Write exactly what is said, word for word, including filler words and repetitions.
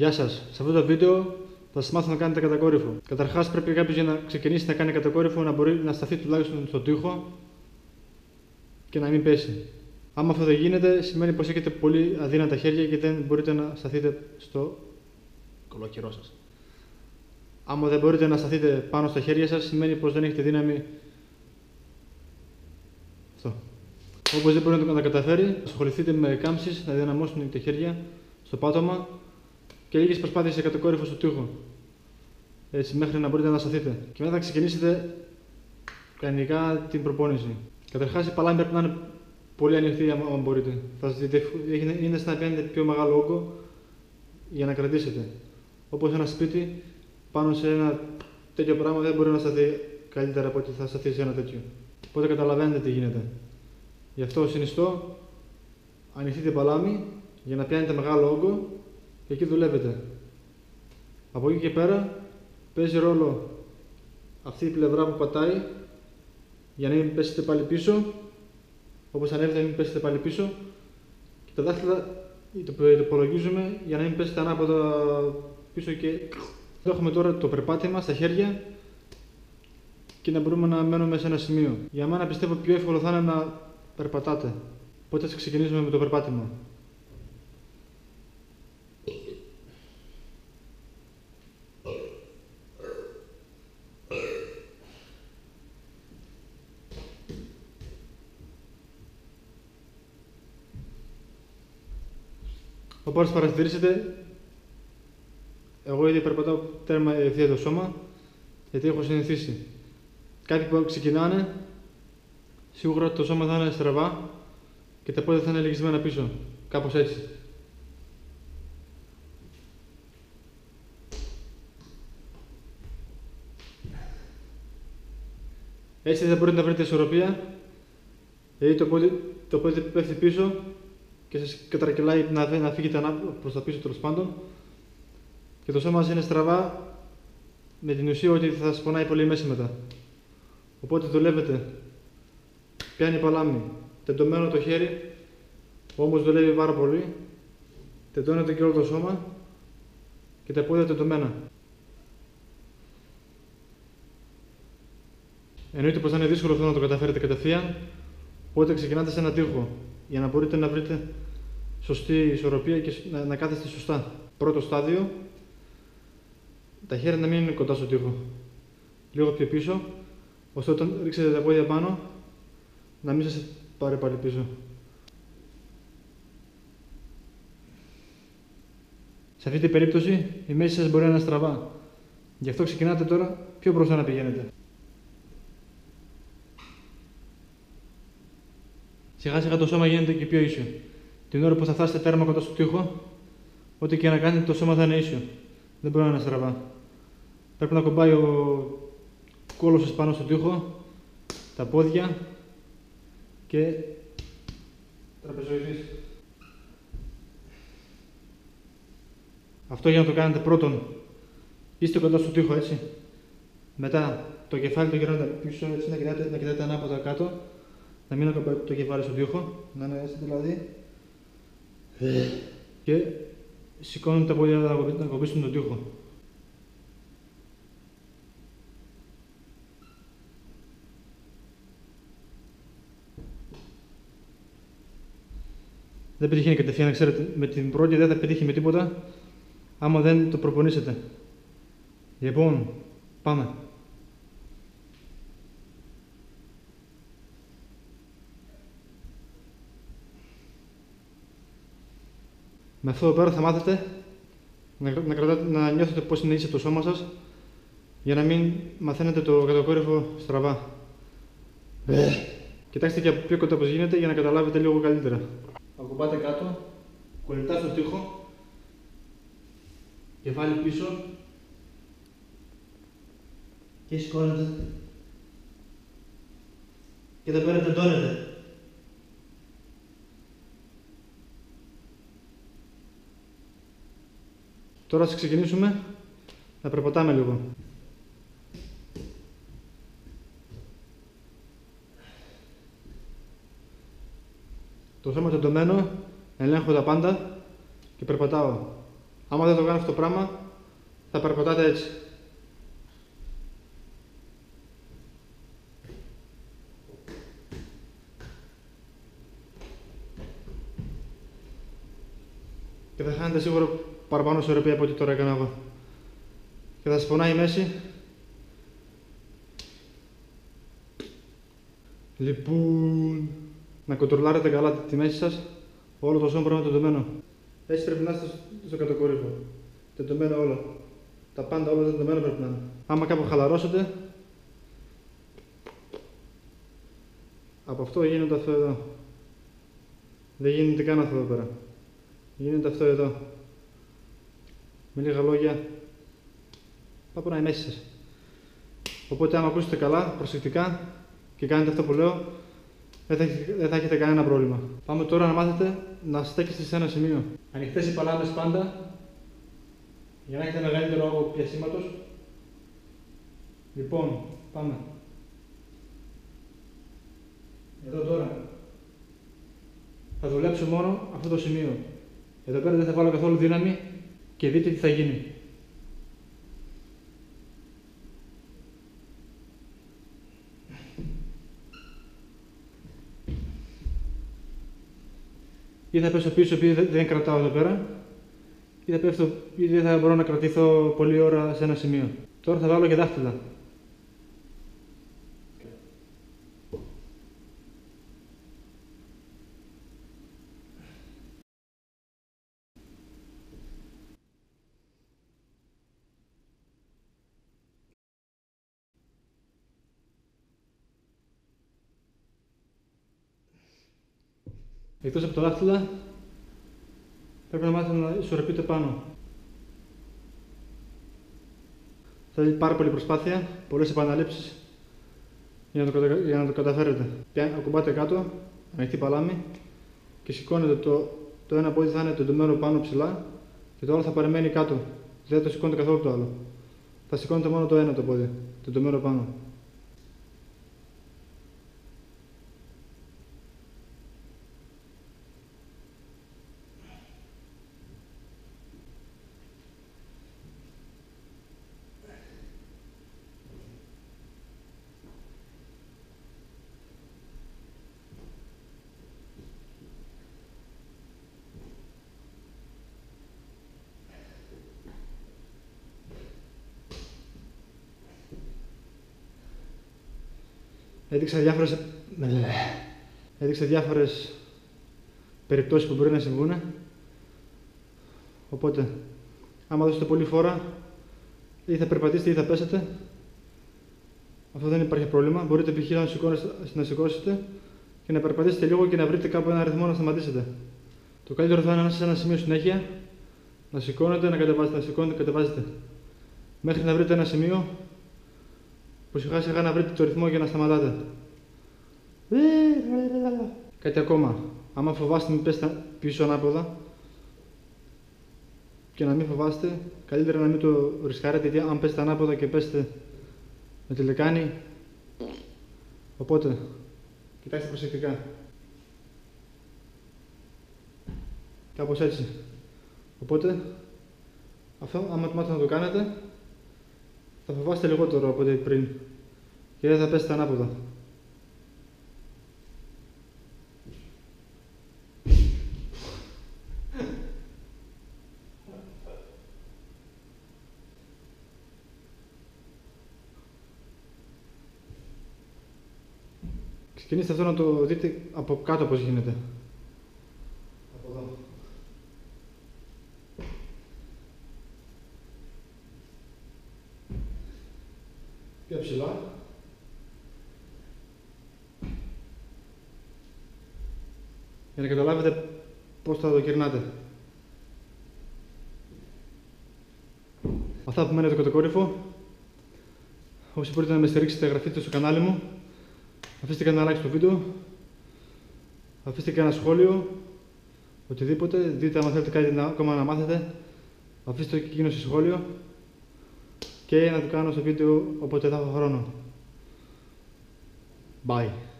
Γεια σας. Σε αυτό το βίντεο θα σας μάθω να κάνετε κατακόρυφο. Καταρχάς, πρέπει κάποιος για να ξεκινήσει να κάνει κατακόρυφο να μπορεί να σταθεί τουλάχιστον στον τοίχο και να μην πέσει. Άμα αυτό δεν γίνεται, σημαίνει πως έχετε πολύ αδύνατα χέρια και δεν μπορείτε να σταθείτε στο κολόκυρό σας. Άμα δεν μπορείτε να σταθείτε πάνω στα χέρια σας, σημαίνει πως δεν έχετε δύναμη. Αυτό. Όπως δεν μπορεί να τα καταφέρει, ασχοληθείτε με κάμψεις, να δυναμώσουν τα χέρια στο πάτωμα και λίγες προσπάθειες σε κατακόρυφο στο τοίχο. Έτσι, μέχρι να μπορείτε να σταθείτε. Και μετά θα ξεκινήσετε κανονικά την προπόνηση. Καταρχάς, η παλάμη πρέπει να είναι πολύ ανοιχτή, αν μπορείτε. Θα σας δείτε, είναι σαν να πιάνετε πιο μεγάλο όγκο για να κρατήσετε. Όπως ένα σπίτι, πάνω σε ένα τέτοιο πράγμα δεν μπορεί να σταθεί καλύτερα από ότι θα σταθεί σε ένα τέτοιο. Οπότε καταλαβαίνετε τι γίνεται. Γι' αυτό συνιστώ ανοιχτή την παλάμη για να πιάνετε μεγάλο όγκο και εκεί δουλεύετε. Από εκεί και πέρα παίζει ρόλο αυτή η πλευρά που πατάει για να μην πέσετε πάλι πίσω. Όπως ανέβετε, να μην πέσετε πάλι πίσω. Και τα δάχτυλα το υπολογίζουμε για να μην πέσετε ανάποδα πίσω. Και έχουμε τώρα το περπάτημα στα χέρια και να μπορούμε να μένουμε σε ένα σημείο. Για μένα πιστεύω πιο εύκολο θα είναι να περπατάτε. Οπότε θα ξεκινήσουμε με το περπάτημα. Όπως παρατηρήσετε, εγώ ήδη περπατάω τέρμα ευθεία το σώμα, γιατί έχω συνηθίσει. Κάποιοι που ξεκινάνε, σίγουρα το σώμα θα είναι στραβά και τα πόδια θα είναι λυγισμένα πίσω, κάπως έτσι. Έτσι δεν μπορείτε να βρείτε ισορροπία, γιατί το πόδι, το πόδι πέφτει πίσω και σας κατρακυλάει να, να φύγετε προς τα πίσω, τέλος πάντων, και το σώμα σας είναι στραβά με την ουσία ότι θα σας πονάει πολύ μέση μετά. Οπότε δουλεύετε, πιάνει παλάμη, τεντωμένο το χέρι, όμως δουλεύει πάρα πολύ, τεντώνεται και όλο το σώμα και τα πόδια τεντωμένα. Εννοείται πως θα είναι δύσκολο αυτό να το καταφέρετε κατευθείαν, οπότε ξεκινάτε σε ένα τοίχο για να μπορείτε να βρείτε σωστή ισορροπία και να, να κάθεστε σωστά. Πρώτο στάδιο, τα χέρια να μην είναι κοντά στο τοίχο, λίγο πιο πίσω, ώστε όταν ρίξετε τα πόδια πάνω να μην σας πάρει πάλι πίσω. Σε αυτή την περίπτωση η μέση σας μπορεί να είναι στραβά, γι' αυτό ξεκινάτε τώρα πιο μπροστά να πηγαίνετε. Σιγά σιγά το σώμα γίνεται και πιο ίσιο. Την ώρα που θα φτάσετε τέρμα κοντά στο τοίχο, ό,τι και να κάνετε το σώμα θα είναι ίσιο. Δεν μπορεί να είναι στραβά. Πρέπει να κομπάει ο κόλος σας πάνω στο τοίχο, τα πόδια και τραπεζοειδής. Αυτό για να το κάνετε πρώτον, είστε κοντά στο τοίχο, έτσι. Μετά το κεφάλι το γυρνάτε πίσω, έτσι, να κοιτάτε, να κοιτάτε ανάποδα κάτω. Να μην ακουμπάει το κεφάλι στον τοίχο, να είναι έτσι δηλαδή. Και σηκώνουν τα πόδια να κομπήσουν τον τοίχο. Δεν πετυχαίνει κατευθείαν, να ξέρετε, με την πρώτη δεν θα πετύχει με τίποτα, άμα δεν το προπονήσετε. Λοιπόν, πάμε. Με αυτό εδώ πέρα θα μάθετε να, να, κρατάτε, να νιώθετε πώς είναι ίσιο το σώμα σας, για να μην μαθαίνετε το κατακόρυφο στραβά. Κοιτάξτε και πιο κοντά πώς γίνεται για να καταλάβετε λίγο καλύτερα. Ακουμπάτε κάτω, κολλητά στο τοίχο, κεφάλι πίσω και σηκώνετε και εδώ πέρα τεντώνετε. Τώρα θα ξεκινήσουμε να περπατάμε λίγο. Το σώμα τεντωμένο, ελέγχω τα πάντα και περπατάω. Άμα δεν το κάνω αυτό το πράγμα, θα περπατάτε έτσι. Και θα χάνετε σίγουρα παραπάνω ισορροπία από ό,τι τώρα έκανα εγώ. Και θα σας πονάει η μέση. Λοιπόν, να κοντρολάρετε καλά τη μέση σας. Όλο το σώμα πρέπει να είναι τεντωμένο. Έτσι πρέπει να είστε στο κατακόρυφο. Τεντωμένο όλα. Τα πάντα όλα τεντωμένα πρέπει να είναι. Άμα κάπου χαλαρώσετε, από αυτό γίνεται αυτό εδώ. Δεν γίνεται καν αυτό εδώ πέρα. Γίνεται αυτό εδώ. Με λίγα λόγια, θα πονάει η μέση σας. Οπότε άμα ακούσετε καλά, προσεκτικά και κάνετε αυτό που λέω, δεν θα, δεν θα έχετε κανένα πρόβλημα. Πάμε τώρα να μάθετε να στέκεστε σε ένα σημείο. Ανοιχτές οι παλάμες πάντα, για να έχετε μεγαλύτερο όγκο πιασίματος. Λοιπόν, πάμε. Εδώ τώρα θα δουλέψω μόνο αυτό το σημείο. Εδώ πέρα δεν θα βάλω καθόλου δύναμη και δείτε τι θα γίνει. Ή θα πέσω πίσω επειδή δεν κρατάω εδώ πέρα, ή θα πέφτω ή δεν θα μπορώ να κρατηθώ πολλή ώρα σε ένα σημείο. Τώρα θα βάλω και δάχτυλα. Εκτός από τα δάχτυλα, πρέπει να μάθετε να ισορροπείτε πάνω. Θέλει πάρα πολύ προσπάθεια, πολλές επαναλήψεις για να το, κατα... για να το καταφέρετε. Πια ακουμπάτε κάτω, ανοιχτή παλάμη και σηκώνετε το, το ένα πόδι θα είναι τεντωμένο πάνω ψηλά και το άλλο θα παραμένει κάτω. Δεν το σηκώνετε καθόλου το άλλο. Θα σηκώνετε μόνο το ένα το πόδι, τεντωμένο πάνω. Έδειξα διάφορες, έδειξα διάφορες περιπτώσεις που μπορεί να συμβούν. Οπότε, άμα δώσετε πολύ φόρα, ή θα περπατήσετε ή θα πέσετε. Αυτό δεν υπάρχει πρόβλημα. Μπορείτε π.χ. να, να σηκώσετε και να περπατήσετε λίγο και να βρείτε κάπου ένα αριθμό να σταματήσετε. Το καλύτερο θα είναι να είστε σε ένα σημείο συνέχεια, να σηκώνετε, να κατεβάζετε, να σηκώνετε, κατεβάζετε. Μέχρι να βρείτε ένα σημείο που σιγά σιγά να βρείτε το ρυθμό για να σταματάτε. Κάτι ακόμα. Άμα φοβάστε μην πέσετε πίσω ανάποδα και να μην φοβάστε, καλύτερα να μην το ρισκάρετε, γιατί αν πέσετε ανάποδα και πέσετε με τη λεκάνη. Οπότε, κοιτάξτε προσεκτικά. Κάπως έτσι. Οπότε, αυτό άμα μάθετε να το κάνετε, θα φοβάστε λιγότερο από ό,τι πριν και δεν θα πέσετε ανάποδα. Ξεκινήστε αυτό να το δείτε από κάτω πώς γίνεται. Από εδώ. Πιο ψηλά. Για να καταλάβετε πώς θα το γυρνάτε. Αυτά που μένετε το κατακόρυφο. Όσοι μπορείτε να με στηρίξετε, γραφτείτε στο κανάλι μου. Αφήστε και ένα like στο βίντεο. Αφήστε και ένα σχόλιο. Οτιδήποτε. Δείτε αν θέλετε κάτι να, ακόμα να μάθετε. Αφήστε και εκείνο στο σχόλιο. Και να το κάνω στο βίντεο όποτε θα έχω χρόνο. Bye.